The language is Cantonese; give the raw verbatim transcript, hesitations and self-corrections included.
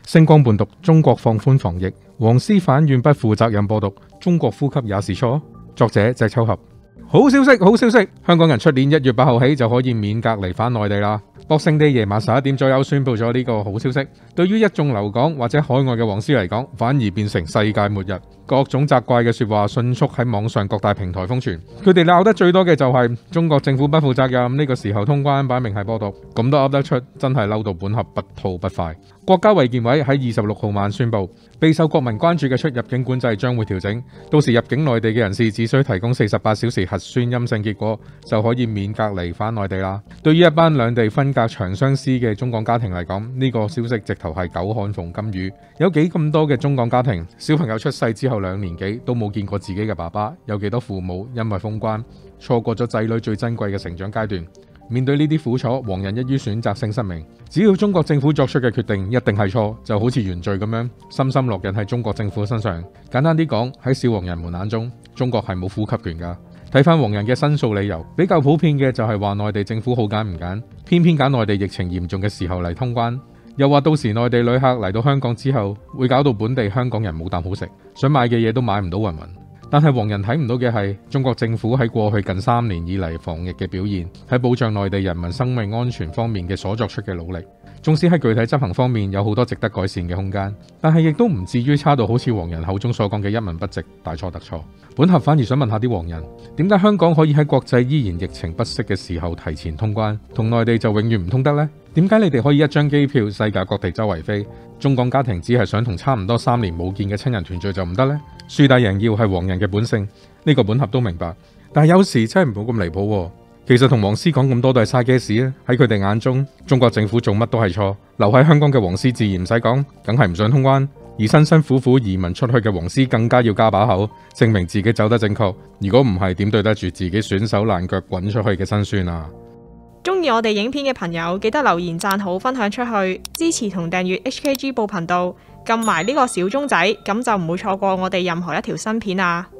星光伴讀，中國放寬防疫，黃絲反院不負責任播獨，中國呼吸也是錯。作者謝秋合。好消息，好消息！香港人出年一月八號起就可以免隔離返內地啦。Boxing Day夜晚十一點左右宣布咗呢個好消息，對於一眾留港或者海外嘅黃絲嚟講，反而變成世界末日。各種責怪嘅說話迅速喺網上各大平台瘋傳，佢哋鬧得最多嘅就係中國政府不負責任，呢個時候通關擺明係播獨，咁都噏得出，真係嬲到本合不吐不快。國家衛健委喺二十六號晚宣布，備受國民關注嘅出入境管制將會調整，到時入境內地嘅人士只需提供四十八小時核酸陰性結果，就可以免隔離返內地啦。對於一班兩地分隔長相思嘅中港家庭嚟講，呢個消息直頭係久旱逢金雨。有幾咁多嘅中港家庭，小朋友出世之後兩年幾都冇見過自己嘅爸爸，有幾多父母因為封關錯過咗仔女最珍貴嘅成長階段。面對呢啲苦楚，黃人一於選擇性失明。只要中國政府作出嘅決定一定係錯，就好似原罪咁樣，深深烙印喺中國政府身上。簡單啲講，喺小黃人們眼中，中國係冇呼吸權㗎。睇翻黃人嘅申訴理由，比較普遍嘅就係話內地政府好揀唔揀，偏偏揀內地疫情嚴重嘅時候嚟通關，又話到時內地旅客嚟到香港之後，會搞到本地香港人冇啖好食，想買嘅嘢都買唔到雲雲。但係黃人睇唔到嘅係中國政府喺過去近三年以嚟防疫嘅表現，喺保障內地人民生命安全方面嘅所作出嘅努力，縱使喺具體執行方面有好多值得改善嘅空間，但係亦都唔至於差到好似黃人口中所講嘅一文不值、大錯特錯。本合反而想問下啲黃人，點解香港可以喺國際依然疫情不息嘅時候提前通關，同內地就永遠唔通得呢？點解你哋可以一張機票世界各地周圍飛，中港家庭只係想同差唔多三年冇見嘅親人團聚就唔得呢？樹大人要係黃人嘅本性，呢個本合都明白，但係有時真係唔好咁離譜喎。其實同黃絲講咁多都係嘥嘅事啊！喺佢哋眼中，中國政府做乜都係錯。留喺香港嘅黃絲自然唔使講，梗係唔想通關。而辛辛苦苦移民出去嘅黃絲更加要加把口，證明自己走得正確。如果唔係，點對得住自己損手爛腳滾出去嘅辛酸啊！ 中意我哋影片嘅朋友，記得留言讚好、分享出去，支持同訂閱 H K G 報頻道，撳埋呢個小鐘仔，咁就唔會錯過我哋任何一條新片啊！